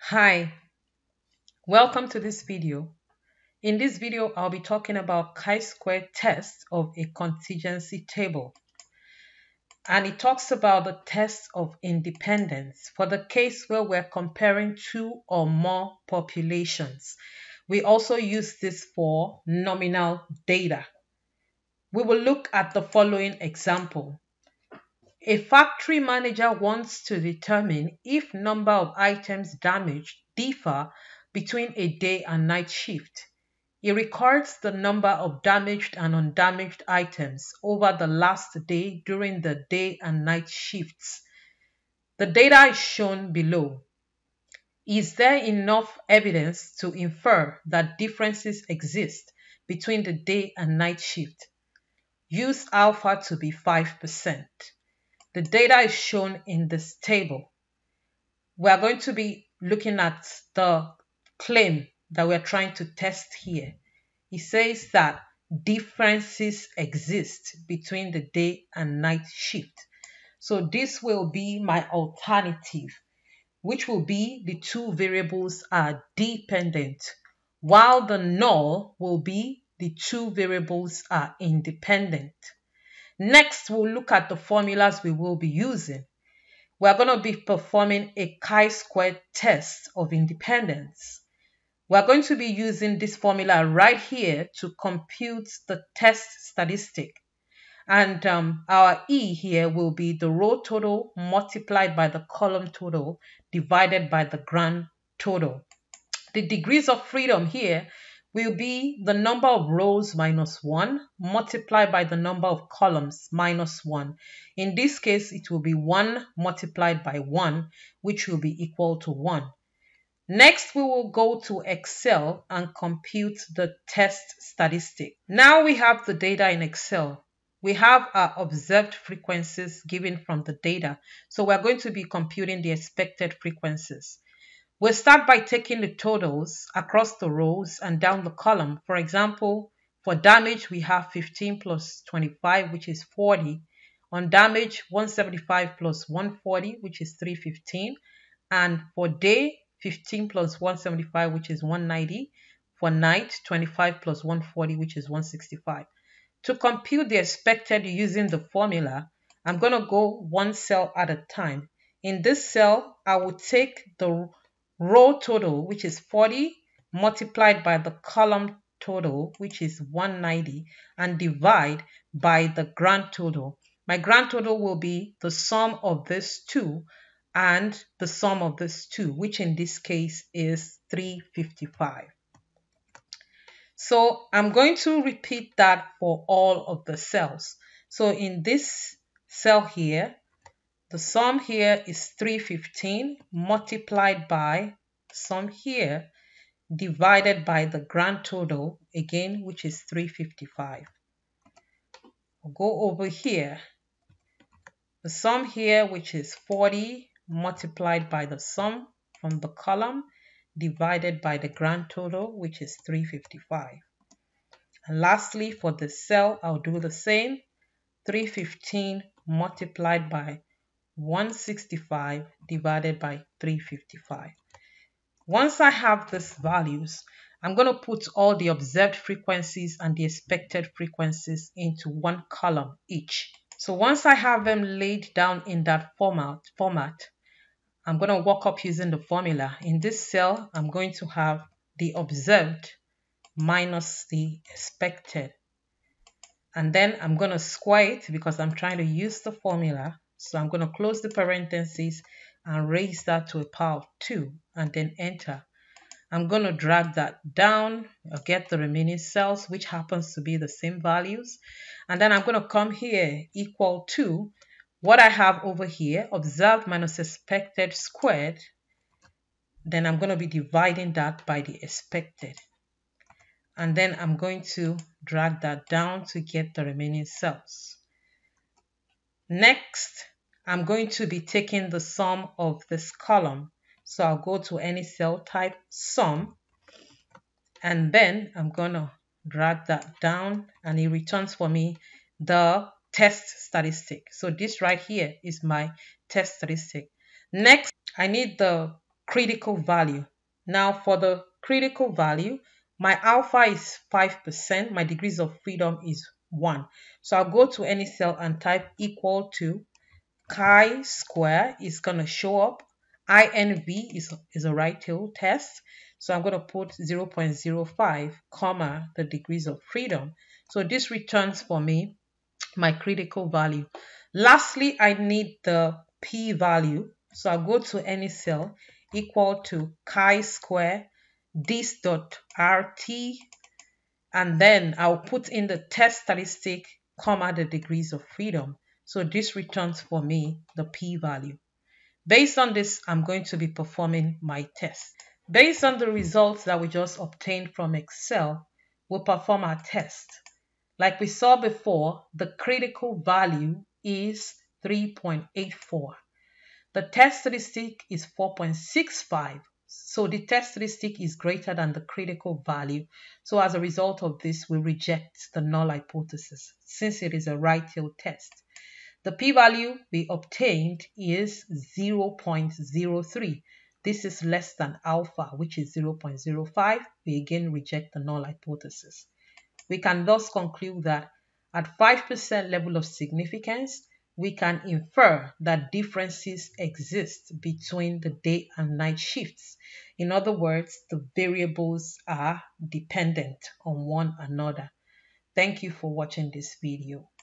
Hi, welcome to this video. In this video, I'll be talking about chi-square test of a contingency table. And it talks about the test of independence for the case where we're comparing two or more populations. We also use this for nominal data. We will look at the following example. A factory manager wants to determine if number of items damaged differ between a day and night shift. He records the number of damaged and undamaged items over the last day during the day and night shifts. The data is shown below. Is there enough evidence to infer that differences exist between the day and night shift? Use alpha to be 5%. The data is shown in this table. We are going to be looking at the claim that we're trying to test here. It says that differences exist between the day and night shift. So this will be my alternative, which will be the two variables are dependent, while the null will be the two variables are independent. Next, we'll look at the formulas we will be using. We're going to be performing a chi-square test of independence. We're going to be using this formula right here to compute the test statistic. And our E here will be the row total multiplied by the column total divided by the grand total. The degrees of freedom here will be the number of rows minus 1 multiplied by the number of columns minus 1. In this case, it will be 1 multiplied by 1, which will be equal to 1. Next, we will go to Excel and compute the test statistic. Now we have the data in Excel. We have our observed frequencies given from the data. So we're going to be computing the expected frequencies. We'll start by taking the totals across the rows and down the column. For example, for damage, we have 15 plus 25, which is 40. On damage, 175 plus 140, which is 315. And for day, 15 plus 175, which is 190. For night, 25 plus 140, which is 165. To compute the expected using the formula, I'm going to go one cell at a time. In this cell, I will take the row total, which is 40, multiplied by the column total, which is 190, and divide by the grand total. My grand total will be the sum of these two and the sum of these two, which in this case is 355. So I'm going to repeat that for all of the cells. So in this cell here, the sum here is 315 multiplied by sum here divided by the grand total again, which is 355. I'll go over here. The sum here, which is 40 multiplied by the sum from the column divided by the grand total, which is 355. And lastly, for the cell, I'll do the same. 315 multiplied by 165 divided by 355. Once I have these values, I'm going to put all the observed frequencies and the expected frequencies into one column each. So once I have them laid down in that format, I'm going to work up using the formula. In this cell, I'm going to have the observed minus the expected. And then I'm going to square it because I'm trying to use the formula. So I'm going to close the parentheses and raise that to a power of 2 and then enter. I'm going to drag that down, get the remaining cells, which happens to be the same values. And then I'm going to come here equal to what I have over here, observed minus expected squared. Then I'm going to be dividing that by the expected. And then I'm going to drag that down to get the remaining cells. Next, I'm going to be taking the sum of this column. So I'll go to any cell type, sum, and then I'm going to drag that down and it returns for me the test statistic. So this right here is my test statistic. Next, I need the critical value. Now for the critical value, my alpha is 5%, my degrees of freedom is 1. So I'll go to any cell and type equal to chi-square is going to show up. INV is a right tail test. So I'm going to put 0.05, comma, the degrees of freedom. So this returns for me my critical value. Lastly, I need the p-value. So I'll go to any cell equal to chi-square this dot rt, and then I'll put in the test statistic, comma, the degrees of freedom. So this returns for me the p-value. Based on this, I'm going to be performing my test. Based on the results that we just obtained from Excel, we'll perform our test. Like we saw before, the critical value is 3.84. The test statistic is 4.65. So the test statistic is greater than the critical value. So as a result of this, we reject the null hypothesis since it is a right tail test. The p-value we obtained is 0.03. This is less than alpha, which is 0.05. We again reject the null hypothesis. We can thus conclude that at 5% level of significance, we can infer that differences exist between the day and night shifts. In other words, the variables are dependent on one another. Thank you for watching this video.